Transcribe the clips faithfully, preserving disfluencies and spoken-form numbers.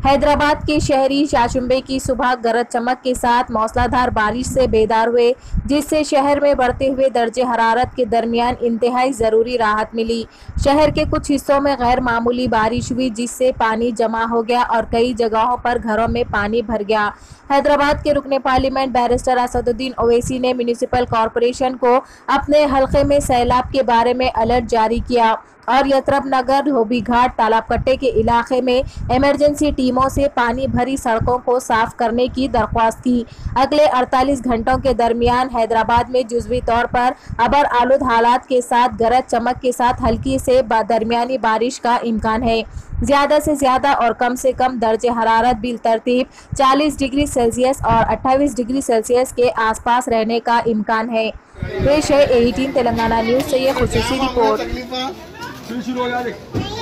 हैदराबाद के शहरी चाचुंबे की सुबह गरज चमक के साथ मौसलाधार बारिश से बेदार हुए, जिससे शहर में बढ़ते हुए दर्जे हरारत के दरमियान इंतहाई ज़रूरी राहत मिली। शहर के कुछ हिस्सों में गैर मामूली बारिश हुई, जिससे पानी जमा हो गया और कई जगहों पर घरों में पानी भर गया। हैदराबाद के रुकने पार्लियामेंट बैरिस्टर असदुद्दीन ओवैसी ने म्यूनिसिपल कॉरपोरेशन को अपने हलके में सैलाब के बारे में अलर्ट जारी किया और यत्रब नगर, धोबी घाट, तालाबकट्टे के इलाके में इमरजेंसी टीमों से पानी भरी सड़कों को साफ करने की दरख्वास्त की। अगले अड़तालीस घंटों के दरमियान हैदराबाद में जुज़वी तौर पर अबर आलूद हालात के साथ गरज चमक के साथ हल्की से दरमियानी बारिश का इम्कान है। ज़्यादा से ज़्यादा और कम से कम दर्जे हरारत बिल तरतीब चालीस डिग्री सेल्सियस और अट्ठाईस डिग्री सेल्सियस के आसपास रहने का इम्कान है। पेश है अठारह तेलंगाना न्यूज़ से ये खुसूसी रिपोर्ट। शुरू हो जाए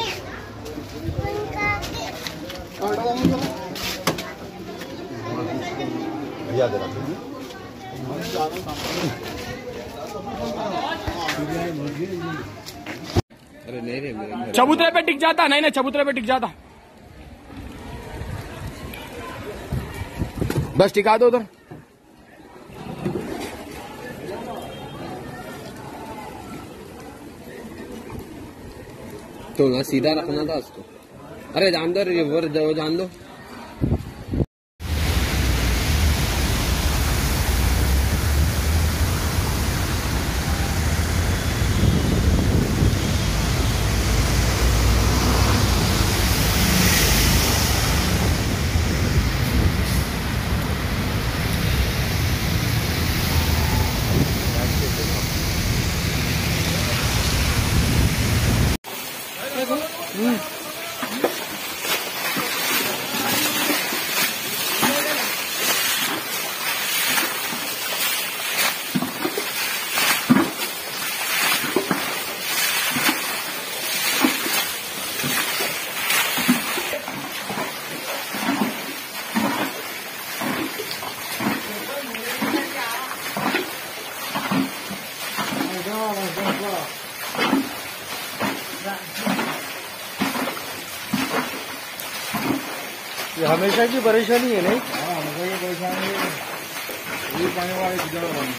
चबूतरे पे टिक जाता, नहीं नहीं चबूतरे पे टिक जाता, बस टिका दो उधर। तो ना सीधा रखना था उसको। अरे जान दो, रिवर दो, जान दो। ये हमेशा की परेशानी है नहीं? हाँ, हमेशा की परेशानी है। ये पानी वाले